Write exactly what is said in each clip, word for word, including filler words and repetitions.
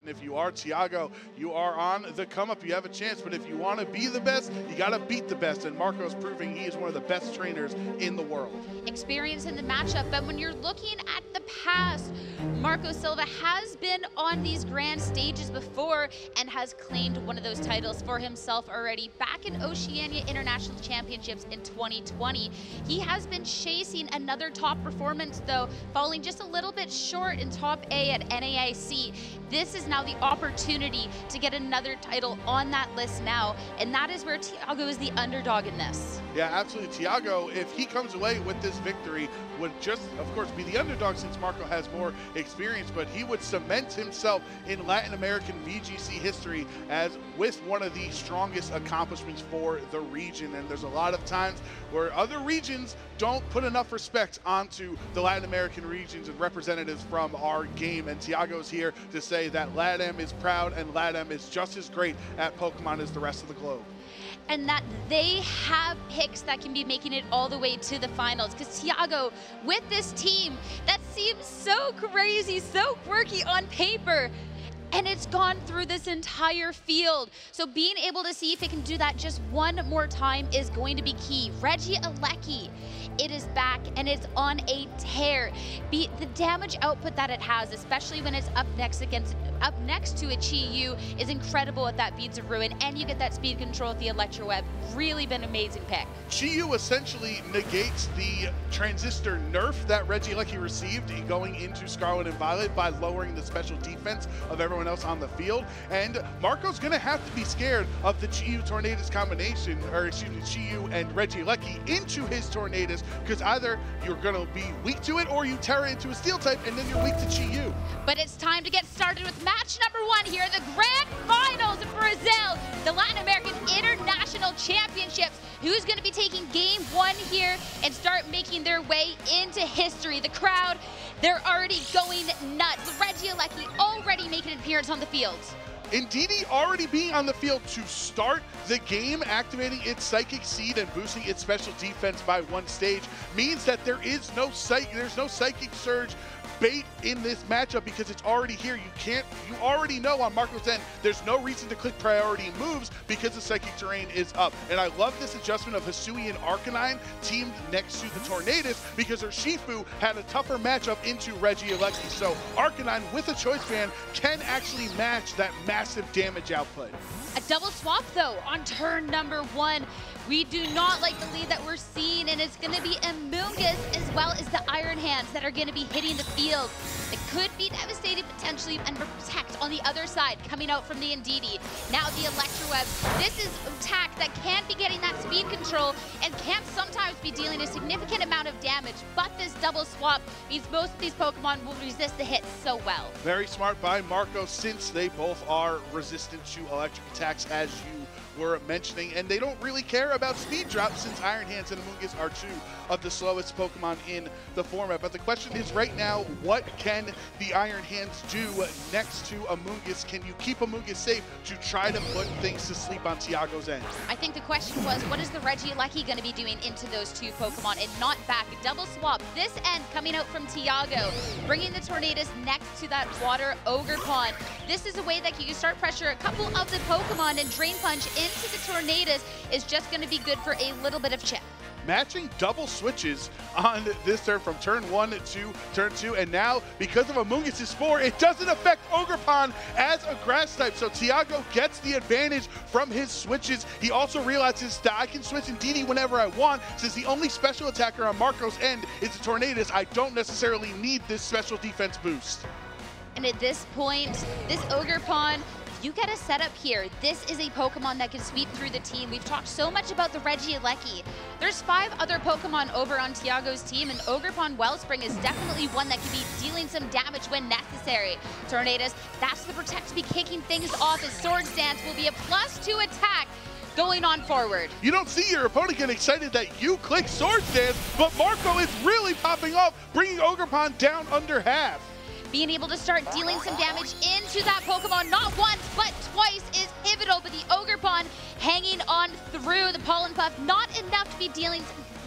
If you are Tiago, you are on the come up. You have a chance, but if you want to be the best, you got to beat the best. And Marco's proving he is one of the best trainers in the world. Experience in the matchup, but when you're looking at the past, Marco Silva has been on these grand stages before and has claimed one of those titles for himself already back in Oceania International Championships in twenty twenty. He has been chasing another top performance though, falling just a little bit short in top A at N A I C. This is now the opportunity to get another title on that list now, and that is where Tiago is the underdog in this. Yeah, absolutely. Tiago, if he comes away with this victory, would just, of course, be the underdog since Marco has more experience, but he would cement himself in Latin American V G C history as with one of the strongest accomplishments for the region. And there's a lot of times where other regions don't put enough respect onto the Latin American regions and representatives from our game. And Tiago's here to say that LATAM is proud and LATAM is just as great at Pokemon as the rest of the globe. And that they have picks that can be making it all the way to the finals. Because Tiago, with this team, that seems so crazy, so quirky on paper, and it's gone through this entire field. So being able to see if it can do that just one more time is going to be key. Regieleki, it is back and it's on a tear. Be, the damage output that it has, especially when it's up next against up next to a Chi-Yu, is incredible at that Beads of Ruin, and you get that speed control with the Electro Web. Really been an amazing pick. Chi-Yu essentially negates the transistor nerf that Regieleki received going into Scarlet and Violet by lowering the special defense of everyone else on the field. And Marco's gonna have to be scared of the Chi-Yu Tornadus combination, or excuse me, Chi-Yu and Regieleki into his Tornadus, because either you're gonna be weak to it or you tear it into a steel type and then you're weak to Chi-Yu. But it's time to get started with match number one here, the grand finals in Brazil, the Latin American International Championships. Who's gonna be taking game one here and start making their way into history? The crowd, they're already going nuts. Regieleki already making an appearance on the field. Indeedee already being on the field to start the game, activating its Psychic Seed and boosting its special defense by one stage means that there is no psych, there's no Psychic Surge bait in this matchup because it's already here. You can't, you already know on Marco's end, there's no reason to click priority moves because the Psychic Terrain is up. And I love this adjustment of Hisui and Arcanine teamed next to the Tornadus because Urshifu had a tougher matchup into Regieleki. So Arcanine with a Choice Band can actually match that massive damage output. A double swap though on turn number one. We do not like the lead that we're seeing, and it's going to be Amoonguss as well as the Iron Hands that are going to be hitting the field. It could be devastating potentially and protect on the other side coming out from the Indeedee. Now the Electro Web. This is attack that can be getting that speed control and can sometimes be dealing a significant amount of damage, but this double swap means most of these Pokemon will resist the hits so well. Very smart by Marco since they both are resistant to electric attacks, as you were mentioning, and they don't really care about speed drops since Iron Hands and Amoonguss are two of the slowest Pokemon in the format. But the question is right now, what can the Iron Hands do next to Amoonguss? Can you keep Amoonguss safe to try to put things to sleep on Tiago's end? I think the question was, what is the Regieleki going to be doing into those two Pokemon and not back? A double swap, this end coming out from Tiago, bringing the Tornadus next to that water Ogerpon. This is a way that you can start pressure a couple of the Pokemon, and Drain Punch into the Tornadus is just going to be good for a little bit of chip. Matching double switches on this turn from turn one to turn two, and now because of Amoonguss' Spore, it doesn't affect Ogerpon as a grass type, so Tiago gets the advantage from his switches. He also realizes that I can switch Indeedee whenever I want, since the only special attacker on Marco's end is the Tornadus. I don't necessarily need this special defense boost. And at this point, this Ogerpon, you get a setup here. This is a Pokemon that can sweep through the team. We've talked so much about the Regieleki. There's five other Pokemon over on Tiago's team, and Ogerpon Wellspring is definitely one that can be dealing some damage when necessary. Tornadus, that's the protect to be kicking things off, as Swords Dance will be a plus two attack going on forward. You don't see your opponent get excited that you click Swords Dance, but Marco is really popping up, bringing Ogerpon down under half. Being able to start dealing some damage into that Pokemon, not once, but twice, is pivotal, but the Ogerpon hanging on through the Pollen Puff, not enough to be dealing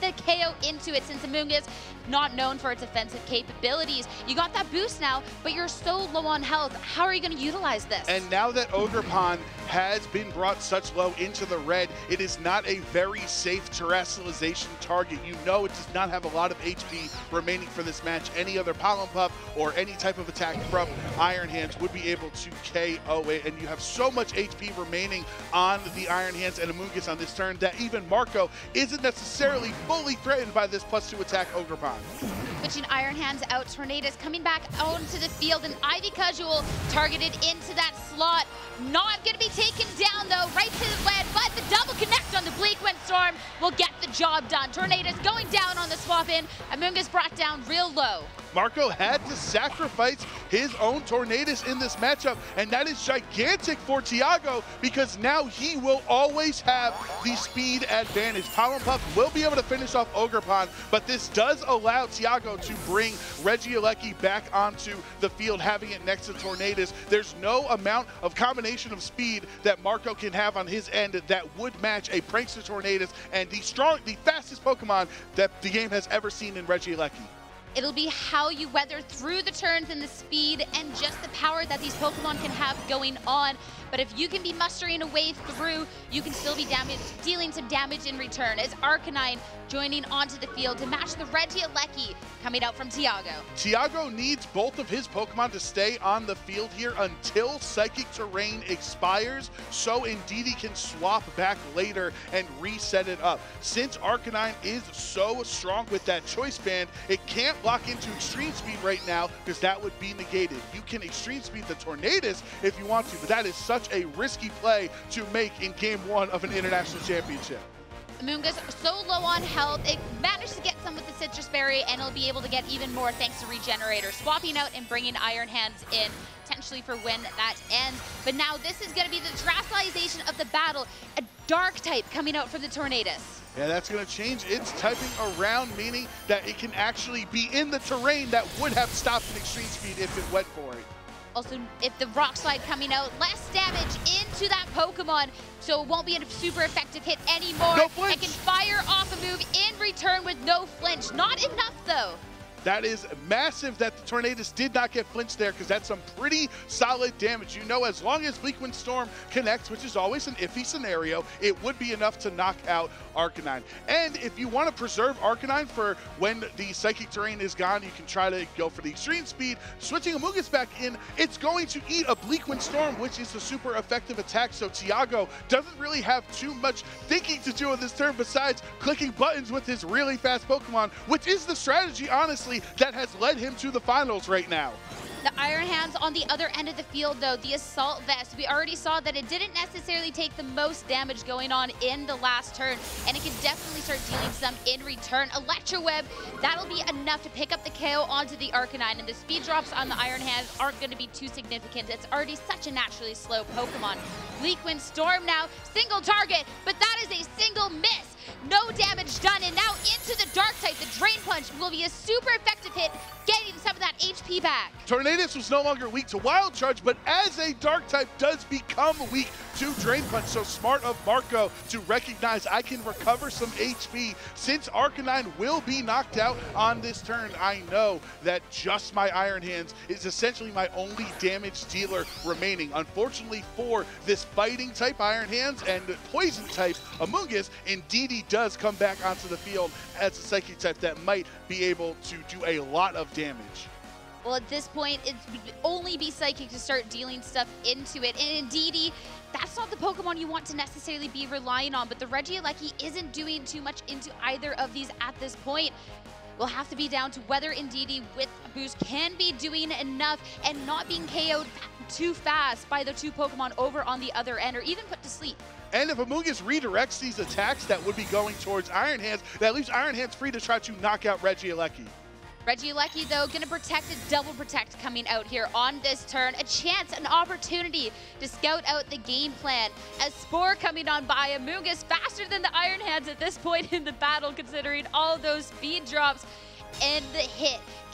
the K O into it, since Amoonguss, not known for its offensive capabilities. You got that boost now, but you're so low on health. How are you going to utilize this? And now that Ogerpon has been brought such low into the red, it is not a very safe terrestrialization target. You know it does not have a lot of H P remaining for this match. Any other Pollen Puff or any type of attack from Iron Hands would be able to K O it, and you have so much H P remaining on the Iron Hands and Amoonguss on this turn that even Marco isn't necessarily fully threatened by this plus two attack Ogerpon. Switching Iron Hands out, Tornadus coming back onto the field, and Ivy Cudgel targeted into that slot. Not going to be taken down though, right to the lead, but the double connect on the Bleak Wind Storm will get the job done. Tornadus going down on the swap in. Amoonguss brought down real low. Marco had to sacrifice his own Tornadus in this matchup, and that is gigantic for Tiago because now he will always have the speed advantage. Pollen Puff will be able to finish off Ogerpon, but this does allow Tiago to bring Regieleki back onto the field, having it next to Tornadus. There's no amount of combination of speed that Marco can have on his end that would match a Prankster Tornadus and the strong, the fastest Pokemon that the game has ever seen in Regieleki. It'll be how you weather through the turns and the speed and just the power that these Pokemon can have going on. But if you can be mustering a way through, you can still be damage, dealing some damage in return, as Arcanine joining onto the field to match the Regieleki coming out from Tiago. Tiago needs both of his Pokemon to stay on the field here until Psychic Terrain expires, so Indeedee can swap back later and reset it up. Since Arcanine is so strong with that Choice Band, it can't lock into Extreme Speed right now because that would be negated. You can Extreme Speed the Tornadus if you want to, but that is such a risky play to make in game one of an international championship. Amoonguss so low on health, it managed to get some with the Citrus Berry, and it'll be able to get even more thanks to Regenerator, swapping out and bringing Iron Hands in, potentially for when that ends. But now this is going to be the terrestrialization of the battle, a Dark type coming out from the Tornadus. Yeah, that's going to change its typing around, meaning that it can actually be in the terrain that would have stopped an Extreme Speed if it went for it. Also, if the Rock Slide coming out, less damage into that Pokemon, so it won't be a super effective hit anymore. No flinch. It can fire off a move in return with no flinch. Not enough, though. That is massive that the Tornadus did not get flinched there, because that's some pretty solid damage. You know, as long as Bleak Wind Storm connects, which is always an iffy scenario, it would be enough to knock out Arcanine. And if you want to preserve Arcanine for when the Psychic Terrain is gone, you can try to go for the Extreme Speed. Switching Amoonguss back in, it's going to eat a Bleak Wind Storm, which is a super effective attack, so Tiago doesn't really have too much thinking to do in this turn besides clicking buttons with his really fast Pokemon, which is the strategy, honestly, that has led him to the finals right now. The Iron Hands on the other end of the field, though, the Assault Vest, we already saw that it didn't necessarily take the most damage going on in the last turn, and it can definitely start dealing some in return. Electro Web, that'll be enough to pick up the K O onto the Arcanine, and the speed drops on the Iron Hands aren't going to be too significant. It's already such a naturally slow Pokemon. Bleak Wind Storm now, single target, but that is a single miss. No damage done, and now into the Dark type. The Drain Punch will be a super effective hit, getting some of that H P back. Tornadus was no longer weak to Wild Charge, but as a Dark type does become weak to Drain Punch, so smart of Marco to recognize I can recover some H P. Since Arcanine will be knocked out on this turn, I know that just my Iron Hands is essentially my only damage dealer remaining. Unfortunately for this fighting type Iron Hands and poison type Amoonguss, Indeedee does come back onto the field as a Psychic type that might be able to do a lot of damage. Well, at this point, it would only be Psychic to start dealing stuff into it. And Indeedee, that's not the Pokemon you want to necessarily be relying on, but the Regieleki isn't doing too much into either of these at this point. We'll have to be down to whether Indeedee with a boost can be doing enough and not being K O'd too fast by the two Pokemon over on the other end, or even put to sleep. And if Amoonguss redirects these attacks that would be going towards Iron Hands, that leaves Iron Hands free to try to knock out Regieleki. Regieleki, though, going to protect a double protect coming out here on this turn. A chance, an opportunity to scout out the game plan. As Spore coming on by, Amoonguss faster than the Iron Hands at this point in the battle, considering all those speed drops. And the hit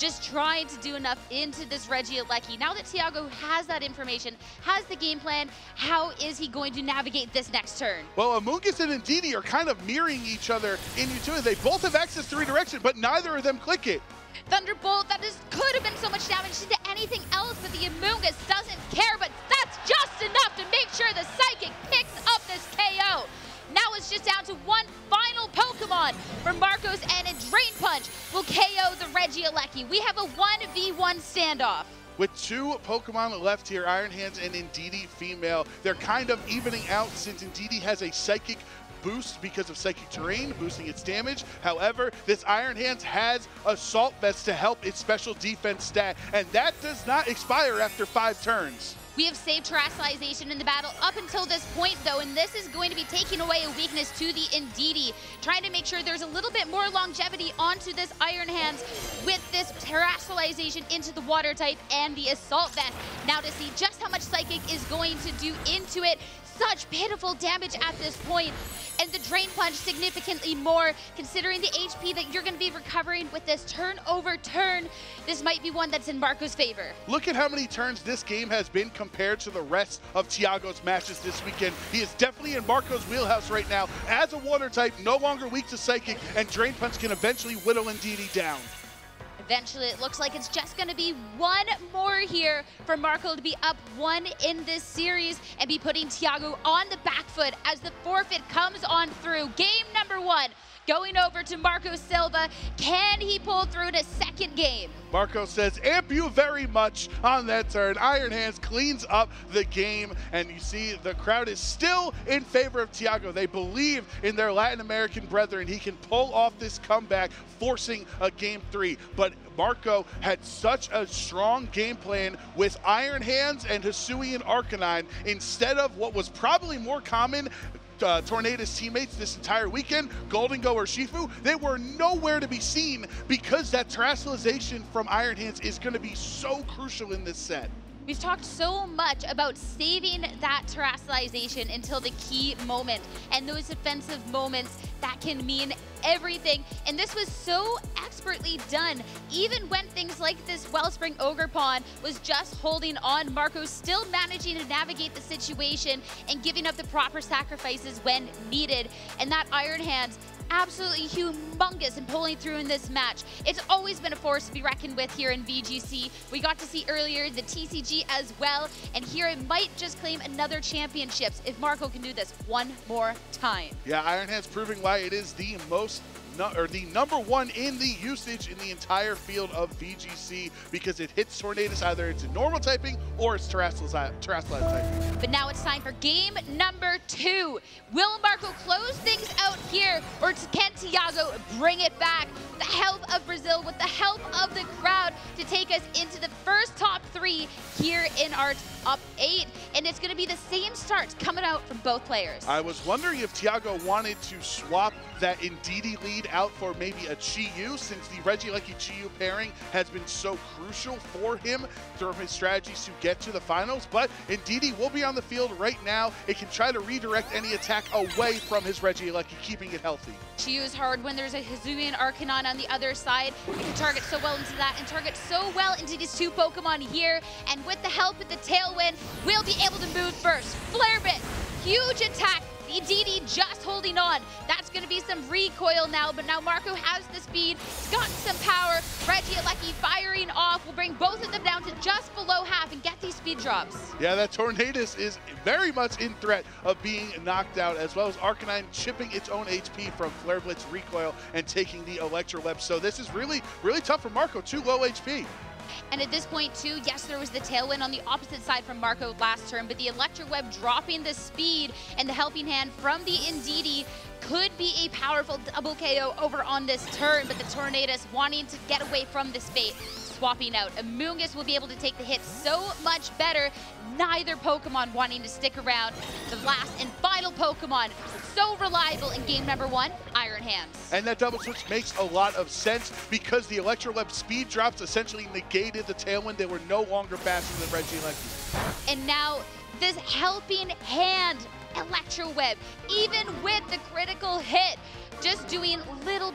just trying to do enough into this Regieleki. Now that Tiago has that information, has the game plan, how is he going to navigate this next turn? Well, Amoonguss and Indeedee are kind of mirroring each other in utility. They both have access to redirection, but neither of them click it. Thunderbolt, that is, could have been so much damage to anything else, but the Amoonguss doesn't care, but that's just enough to make sure the Psychic picks up this K O. Now it's just down to one final Pokemon for Marcos, and a Drain Punch will K O the Regieleki. We have a one v one standoff. With two Pokemon left here, Iron Hands and Indeedee female, they're kind of evening out since Indeedee has a Psychic boost because of Psychic Terrain, boosting its damage. However, this Iron Hands has Assault Vest to help its special defense stat, and that does not expire after five turns. We have saved Terrestrialization in the battle up until this point, though, and this is going to be taking away a weakness to the Indeedee, trying to make sure there's a little bit more longevity onto this Iron Hands with this Terrestrialization into the Water type and the Assault Vest. Now to see just how much Psychic is going to do into it. Such pitiful damage at this point, and the Drain Punch significantly more, considering the H P that you're going to be recovering with this turn over turn. This might be one that's in Marco's favor. Look at how many turns this game has been compared to the rest of Tiago's matches this weekend. He is definitely in Marco's wheelhouse right now. As a Water type, no longer weak to Psychic, and Drain Punch can eventually whittle Indeedee down. Eventually, it looks like it's just going to be one more here for Marco to be up one in this series and be putting Tiago on the back foot as the forfeit comes on through. Game number one going over to Marco Silva. Can he pull through to second game? Marco says, amp you very much on that turn. Iron Hands cleans up the game, and you see the crowd is still in favor of Tiago. They believe in their Latin American brethren. He can pull off this comeback, forcing a game three. But Marco had such a strong game plan with Iron Hands and Hisuian Arcanine instead of what was probably more common. Uh, Tornadus teammates this entire weekend, Gholdengo or Shifu, they were nowhere to be seen because that Terrestrialization from Iron Hands is going to be so crucial in this set. We've talked so much about saving that Terrestrialization until the key moment, and those defensive moments that can mean everything. And this was so expertly done. Even when things like this Wellspring Ogerpon was just holding on, Marco still managing to navigate the situation and giving up the proper sacrifices when needed. And that Iron Hands, absolutely humongous in pulling through in this match. It's always been a force to be reckoned with here in V G C. We got to see earlier the T C G as well, and here it might just claim another championships if Marco can do this one more time. Yeah, Iron Hands proving why it is the most No, or the number one in the usage in the entire field of V G C, because it hits Tornadus either it's in normal typing or it's Terrestrialized typing. But now it's time for game number two. Will Marco close things out here, or can Tiago bring it back with the help of Brazil, with the help of the crowd, to take us into the first top three here in our top eight? And it's going to be the same starts coming out from both players. I was wondering if Tiago wanted to swap that Indeedee lead out for maybe a Chi-Yu, since the Regieleki Chi-Yu pairing has been so crucial for him through his strategies to get to the finals. But Indeedee will be on the field right now. It can try to redirect any attack away from his Regieleki, keeping it healthy. Chi-Yu is hard when there's a Hisuian Arcanine on the other side. You can target so well into that and target so well into these two Pokemon here. And with the help of the Tailwind, we'll be able to move first. Flare Bit, huge attack. Indeedee just holding on. That's going to be some recoil now, but now Marco has the speed. He's got some power. Regieleki firing off will bring both of them down to just below half and get these speed drops. Yeah, that Tornadus is very much in threat of being knocked out, as well as Arcanine chipping its own H P from Flare Blitz recoil and taking the Electroweb. So this is really, really tough for Marco. Too low H P. And at this point too, yes, there was the Tailwind on the opposite side from Marco last turn, but the Electroweb dropping the speed and the helping hand from the Indeedee could be a powerful double K O over on this turn, but the Tornadus wanting to get away from this fate, swapping out. Amoonguss will be able to take the hit so much better. Neither Pokemon wanting to stick around. The last and final Pokemon, so reliable in game number one, Iron Hands. And that double switch makes a lot of sense because the Electroweb speed drops essentially negated the Tailwind. They were no longer faster than Regieleki. And now this helping hand Electroweb, even with the critical hit, just doing little bits of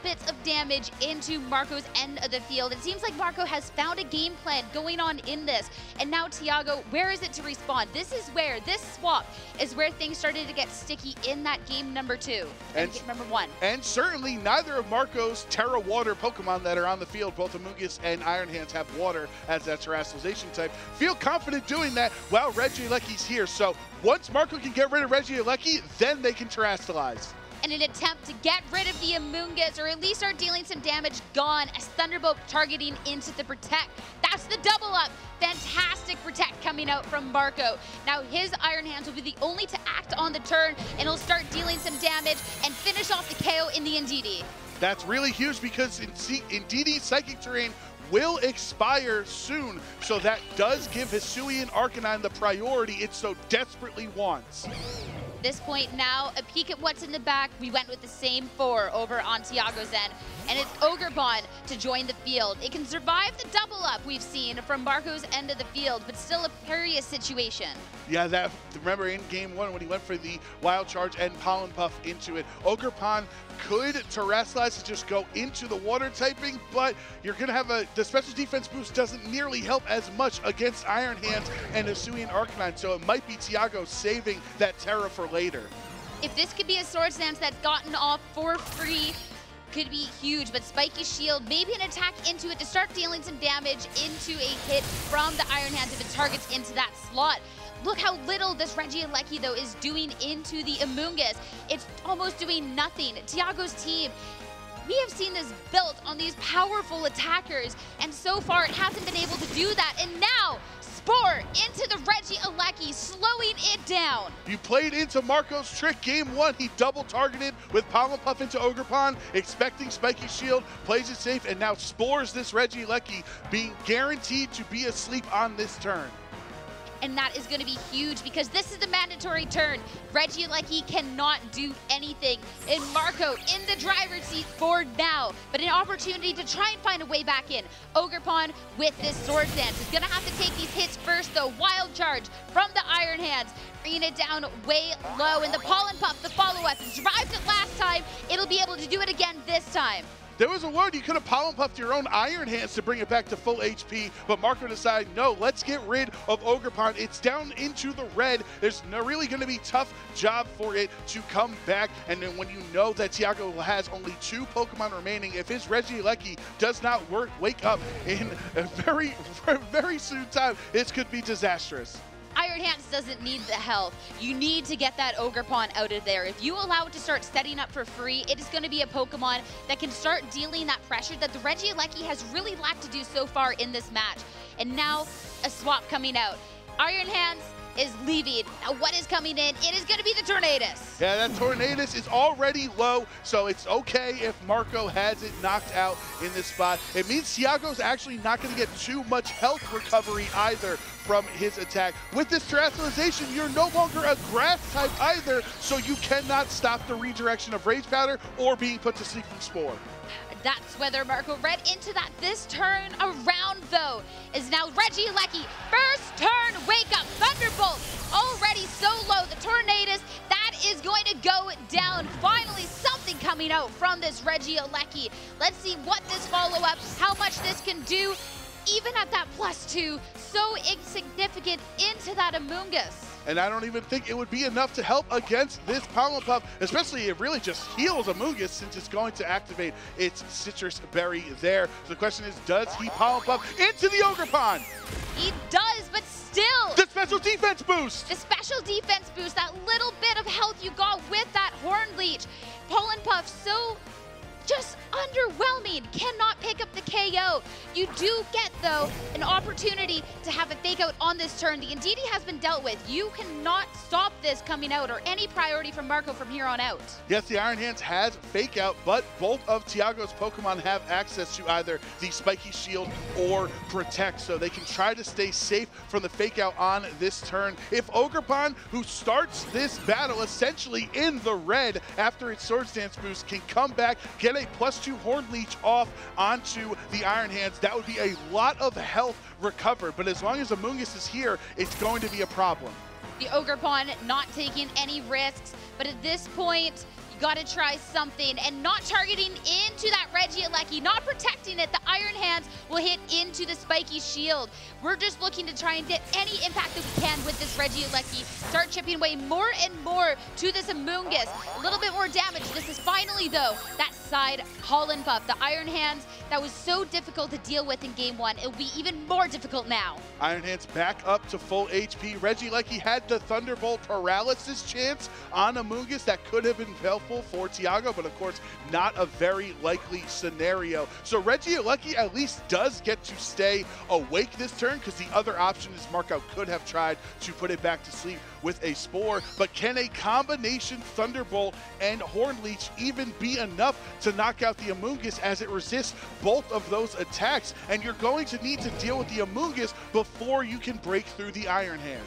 damage into Marco's end of the field. It seems like Marco has found a game plan going on in this. And now Tiago, where is it to respawn? This is where, this swap is where things started to get sticky in that game number two. And, and game number one. And certainly neither of Marco's Terra Water Pokemon that are on the field, both Amoonguss and Iron Hands, have water as that terrestrialization type. Feel confident doing that while Regieleki's here. So once Marco can get rid of Regieleki, then they can terrestrialize. In an attempt to get rid of the Amoonguss, or at least start dealing some damage, gone as Thunderbolt targeting into the Protect. That's the double up. Fantastic Protect coming out from Marco. Now his Iron Hands will be the only to act on the turn, and he'll start dealing some damage and finish off the K O in the Indeedee. That's really huge because Indeedee's Psychic Terrain will expire soon, so that does give Hisuian Arcanine the priority it so desperately wants. This point now, a peek at what's in the back. We went with the same four over on Tiago's end, and it's Ogerpon to join the field. It can survive the double up we've seen from Marco's end of the field, but still a precarious situation. Yeah, that remember in game one when he went for the Wild Charge and Pollen Puff into it, Ogerpon could terrestrialize to just go into the water typing, but you're gonna have a, the special defense boost doesn't nearly help as much against Iron Hands and Hisuian Arcanine, so it might be Tiago saving that Terra for later. If this could be a Swords Dance that's gotten off for free, could be huge, but Spiky Shield, maybe an attack into it to start dealing some damage into a hit from the Iron Hands if it targets into that slot. Look how little this Regieleki, though, is doing into the Amoonguss. It's almost doing nothing. Tiago's team, we have seen this built on these powerful attackers, and so far it hasn't been able to do that. And now, Spore into the Regieleki, slowing it down. You played into Marco's trick game one. He double targeted with Pollen Puff into Ogerpon, expecting Spiky Shield, plays it safe, and now spores this Regieleki, being guaranteed to be asleep on this turn. And that is going to be huge because this is the mandatory turn. Regieleki cannot do anything. And Marco in the driver's seat for now, but an opportunity to try and find a way back in. Ogerpon with this Swords Dance is going to have to take these hits first, though. Wild Charge from the Iron Hands, bringing it down way low. And the Pollen Puff, the follow-up, survived it last time. It'll be able to do it again this time. There was a word you could have Pollen Puffed your own Iron Hands to bring it back to full H P, but Marco decided, no, let's get rid of Ogerpon. It's down into the red. There's no really going to be tough job for it to come back, and then when you know that Tiago has only two Pokemon remaining, if his Regieleki does not work, wake up in a very, very soon time, this could be disastrous. Iron Hands doesn't need the health. You need to get that Ogerpon out of there. If you allow it to start setting up for free, it is going to be a Pokemon that can start dealing that pressure that the Regieleki has really lacked to do so far in this match. And now, a swap coming out. Iron Hands is leaving. Now what is coming in? It is going to be the Tornadus. Yeah, that Tornadus is already low, so it's okay if Marco has it knocked out in this spot. It means Tiago's actually not going to get too much health recovery either from his attack. With this terrestrialization, you're no longer a grass type either, so you cannot stop the redirection of Rage Powder or being put to sleep from Spore. That's whether Marco read into that. This turn around, though, is now Regieleki. First turn, wake up. Thunderbolt already so low. The Tornadus, that is going to go down. Finally, something coming out from this Regieleki. Let's see what this follow-up, how much this can do. Even at that plus two, so insignificant into that Amoonguss. And I don't even think it would be enough to help against this Pollen Puff, especially it really just heals Amoonguss since it's going to activate its Citrus Berry there. So the question is, does he Pollen Puff into the Ogerpon? He does, but still. The special defense boost. The special defense boost, that little bit of health you got with that Horn Leech. Pollen Puff so just underwhelming, cannot pick up the K O. You do get, though, an opportunity to have a fake out on this turn. The Indeedee has been dealt with. You cannot stop this coming out or any priority from Marco from here on out. Yes, the Iron Hands has fake out, but both of Tiago's Pokemon have access to either the Spiky Shield or Protect, so they can try to stay safe from the fake out on this turn. If Ogerpon, who starts this battle essentially in the red after its Swords Dance boost, can come back, get a plus two Horn Leech off onto the Iron Hands, that would be a lot of health recovered. But as long as Amoonguss is here, it's going to be a problem. The Ogerpon not taking any risks, but at this point, You got to try something, and not targeting into that Regieleki, not protecting it. The Iron Hands will hit into the spiky shield. We're just looking to try and get any impact that we can with this Regieleki. Start chipping away more and more to this Amoonguss. A little bit more damage. This is finally, though, that side Holland buff. The Iron Hands that was so difficult to deal with in game one. It'll be even more difficult now. Iron Hands back up to full H P. Regieleki had the Thunderbolt paralysis chance on Amoonguss that could have been helpful for Tiago, but of course not a very likely scenario. So Regieleki at least does get to stay awake this turn, because the other option is Marco could have tried to put it back to sleep with a Spore, but can a combination Thunderbolt and Horn Leech even be enough to knock out the Amoonguss as it resists both of those attacks? And you're going to need to deal with the Amoonguss before you can break through the Iron Hands.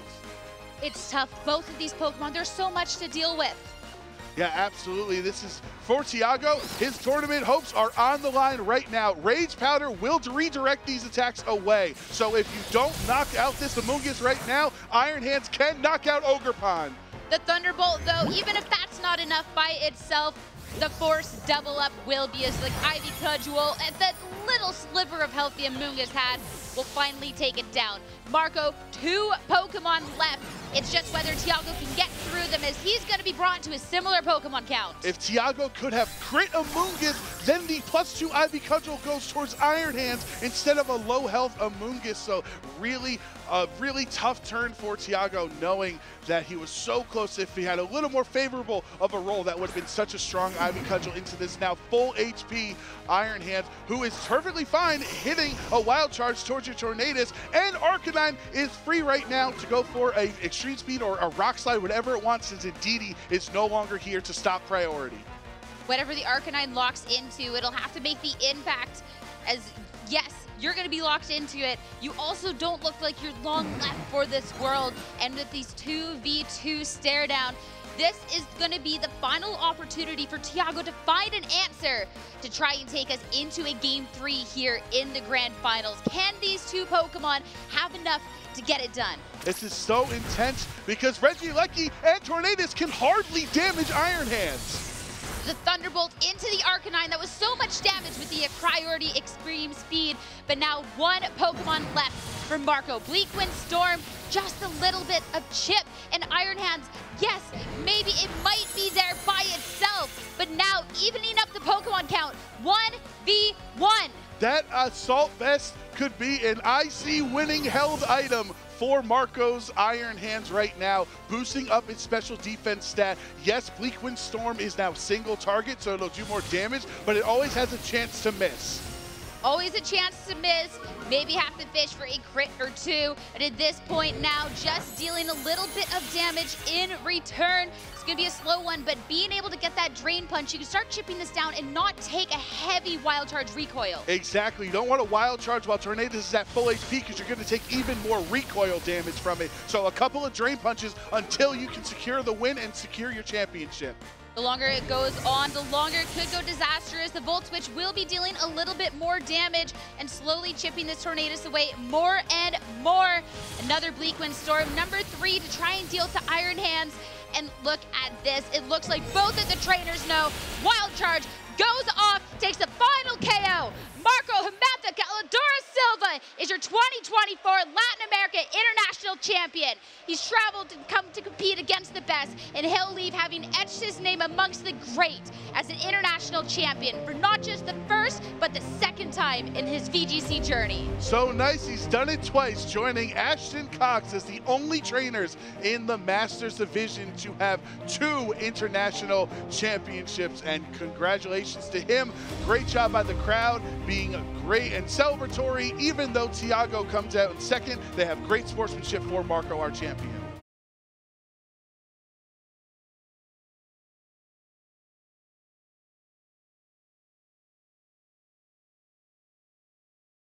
It's tough. Both of these Pokemon, there's so much to deal with. Yeah, absolutely. This is for Tiago. His tournament hopes are on the line right now. Rage Powder will redirect these attacks away. So if you don't knock out this Amoonguss right now, Iron Hands can knock out Ogerpon. The Thunderbolt, though, even if that's not enough by itself, the Force double up will be as like Ivy Cudgel, and that little sliver of health the Amoonguss had will finally take it down. Marco, two Pokemon left. It's just whether Tiago can get through them, as he's going to be brought to a similar Pokemon count. If Tiago could have crit Amoonguss, then the plus two Ivy Cudgel goes towards Iron Hands instead of a low health Amoonguss. So really, a really tough turn for Tiago, knowing that he was so close. If he had a little more favorable of a roll, that would have been such a strong Ivy Cudgel into this now full H P Iron Hands, who is perfectly fine hitting a Wild Charge towards your Tornadus, and Arcanine is free right now to go for a Extreme Speed or a Rock Slide, whatever it wants, since Indeedee is no longer here to stop priority. Whatever the Arcanine locks into, it'll have to make the impact, as yes, you're going to be locked into it. You also don't look like you're long left for this world, and with these two v two stare down, this is going to be the final opportunity for Tiago to find an answer to try and take us into a game three here in the grand finals. Can these two Pokemon have enough to get it done? This is so intense because Regieleki and Tornadus can hardly damage Iron Hands. The Thunderbolt into the Arcanine, that was so much damage with the priority Extreme Speed, but now one Pokemon left for Marco. Bleakwind Storm, just a little bit of chip, and Iron Hands, yes, maybe it might be there by itself, but now evening up the Pokemon count, one v one. That Assault Vest could be an I C winning held item for Marco's Iron Hands right now, boosting up its special defense stat. Yes, Bleakwind Storm is now single target, so it'll do more damage, but it always has a chance to miss. Always a chance to miss, maybe have to fish for a crit or two, and at this point now, just dealing a little bit of damage in return. It's gonna be a slow one, but being able to get that Drain Punch, you can start chipping this down and not take a heavy Wild Charge recoil. Exactly, you don't want a Wild Charge while Tornadus is at full H P, because you're gonna take even more recoil damage from it. So a couple of Drain Punches until you can secure the win and secure your championship. The longer it goes on, the longer it could go disastrous. The Volt Switch will be dealing a little bit more damage and slowly chipping this Tornadus away more and more. Another Bleakwind Storm, number three, to try and deal to Iron Hands. And look at this. It looks like both of the trainers know. Wild Charge goes off, takes the final K O. Marco Himanta Caladora Silva is your twenty twenty-four Latin America International Champion. He's traveled to come to compete against the best, and he'll leave having etched his name amongst the great as an international champion for not just the first, but the second time in his V G C journey. So nice, he's done it twice, joining Ashton Cox as the only trainers in the Masters division to have two international championships, and congratulations to him. Great job by the crowd, being great and celebratory. Even though Tiago comes out in second, they have great sportsmanship for Marco, our champion.